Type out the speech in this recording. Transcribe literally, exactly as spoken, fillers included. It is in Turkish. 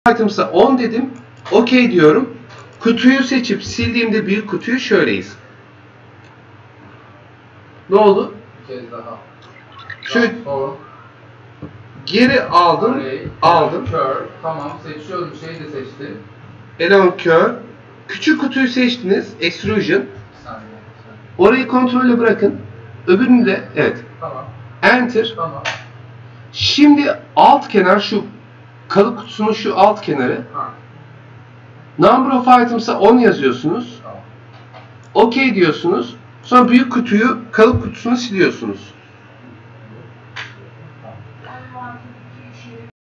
items'a on dedim. OK diyorum. Kutuyu seçip sildiğimde büyük kutuyu şöyleyiz. Ne oldu? Bir kez daha. Şöyle geri aldım. Array, aldım. Kör. Tamam, seçiyorum. Şeyi de seçtim. Eleman kör. Küçük kutuyu seçtiniz. Extrusion. Bir saniye. Bir saniye. Orayı kontrolle bırakın. Öbürünü de evet. Tamam. Enter. Tamam. Şimdi alt kenar şu kalıp kutusunun şu alt kenarı. Ha. Number of items'a on yazıyorsunuz. Tamam. OK diyorsunuz. Sonra büyük kutuyu kalıp kutusunu siliyorsunuz.